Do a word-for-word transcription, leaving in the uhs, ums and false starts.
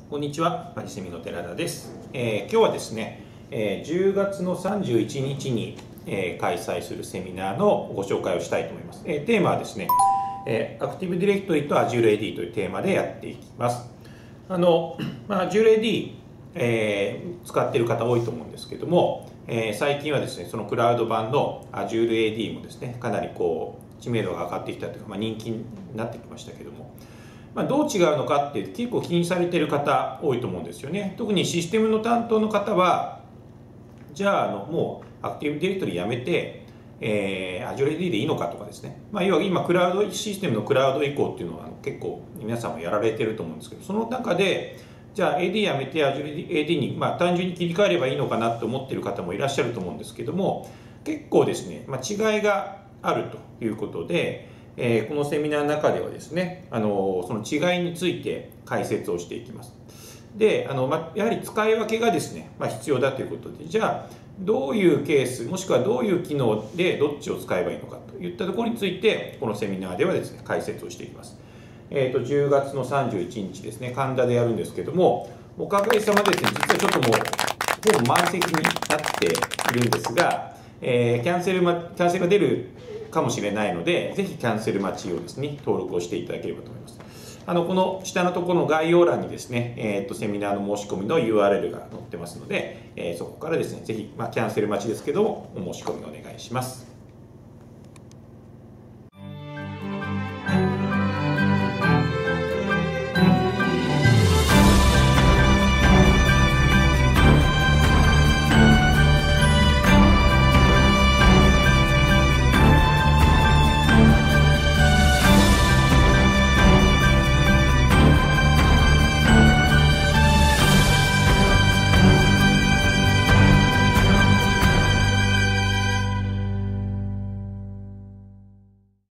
こんにちは、パリセミの寺田です。えー、今日はですね、えー、じゅうがつのさんじゅういちにちに、えー、開催するセミナーのご紹介をしたいと思います。えー、テーマはですね、えー、アクティブディレクトリと Azure エーディー というテーマでやっていきます。あの、まあ、Azure エーディー、えー、使っている方多いと思うんですけども、えー、最近はですね、そのクラウド版の Azure エーディー もですね、かなりこう知名度が上がってきたというか、まあ、人気になってきましたけども、まあ、どう違うのかって結構気にされている方多いと思うんですよね。特にシステムの担当の方は、じゃあ、あのもうアクティブディレクトリやめて、えー、Azure エーディー でいいのかとかですね、まあ、要は今クラウドシステムのクラウド移行っていうのは結構皆さんもやられてると思うんですけど、その中でじゃあ エーディー やめて Azure エーディー に、まあ、単純に切り替えればいいのかなと思っている方もいらっしゃると思うんですけども、結構ですね、まあ、違いがあるということで、えー、このセミナーの中ではですね、あのその違いについて解説をしていきます。で、あのまやはり使い分けがですね、まあ、必要だということで、じゃあどういうケースもしくはどういう機能でどっちを使えばいいのかといったところについてこのセミナーではですね解説をしていきます。えー、とじゅうがつのさんじゅういちにちですね、神田でやるんですけども、おかげさまでですね、実はちょっともうほぼ満席になっているんですが、えー、キャンセル、キャンセルが出るかもしれないので、ぜひキャンセル待ちをですね、登録をしていただければと思います。あのこの下のところの概要欄にですね、えー、とセミナーの申し込みの ユーアールエル が載ってますので、えー、そこからですね、ぜひ、まあ、キャンセル待ちですけども、お申し込みお願いします。